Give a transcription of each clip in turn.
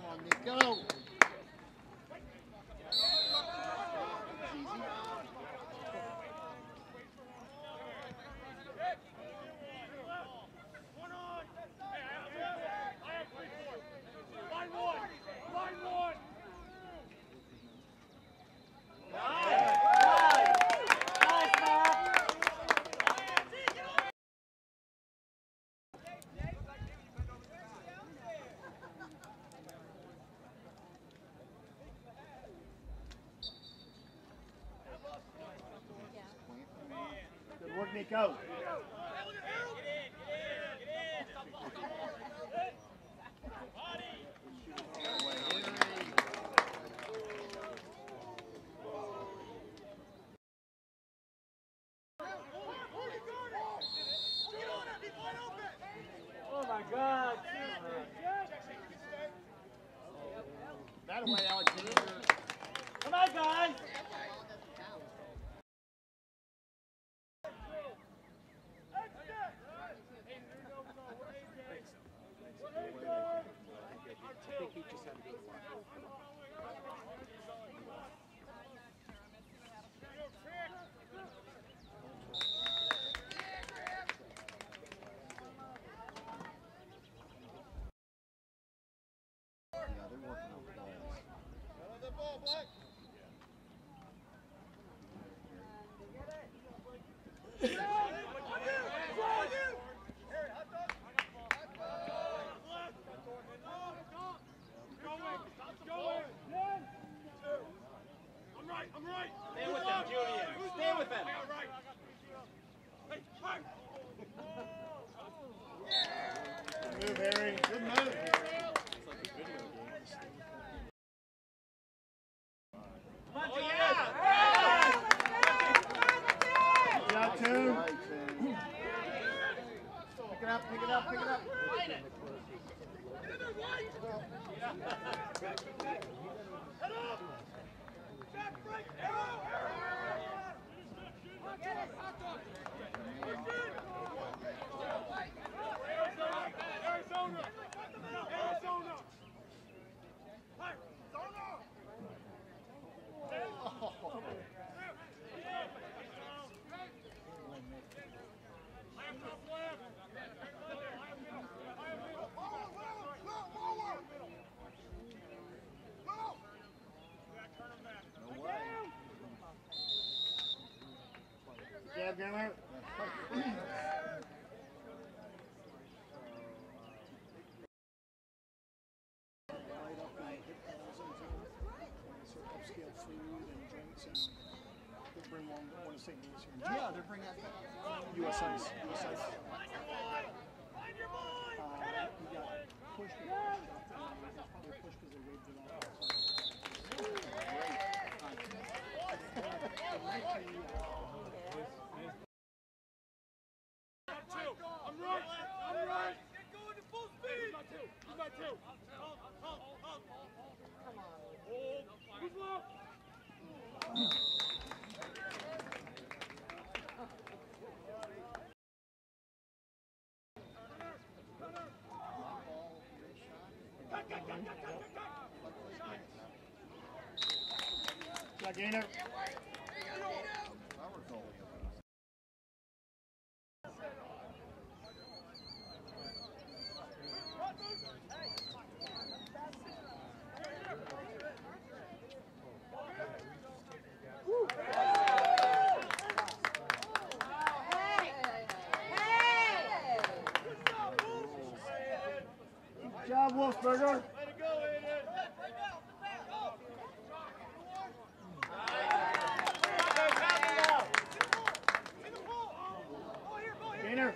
On, Nick, go. Good work, Nico. Oh my God! That way, Alexander. Come on, guys! Good move, Harry. Good move. Good job, two. Pick it up, pick it up, pick it up. Jab, Gunner. Upscale food and drinks, and they'll bring one to St. Louis here. Yeah, they're bringing that USI's. We got pushed. They probably pushed because they waved it off. I'm right! Get going to full speed! He's my two! Come on. Who's left? Got Gainer. Good job, Wolfsberger. Way to go, Aiden! Gainer.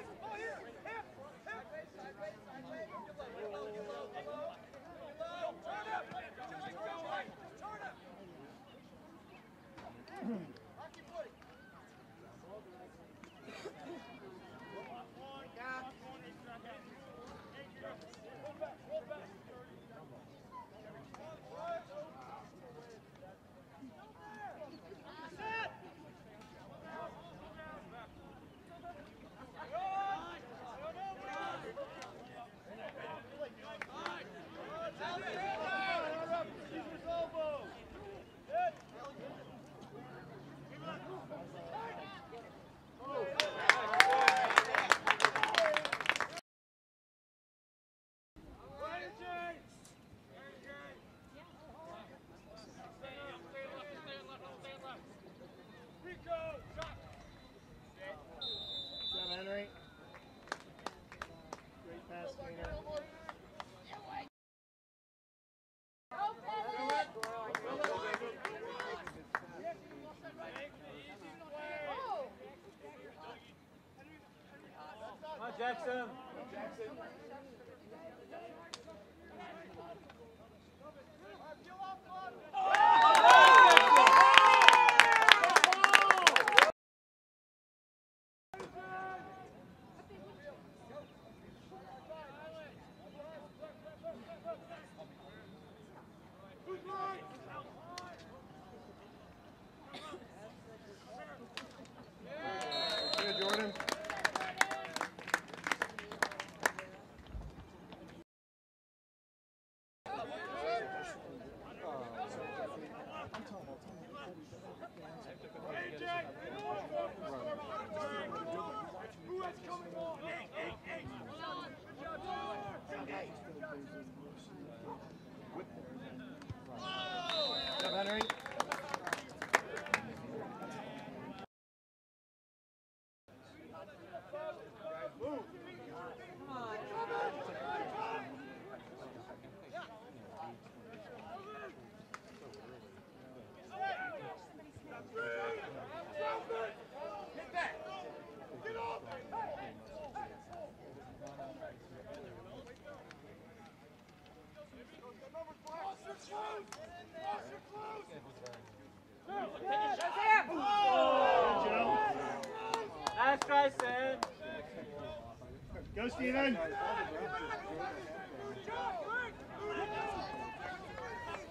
Jackson. Good, Jordan. Good, Henry. Nice try, Sid. Go, Steven.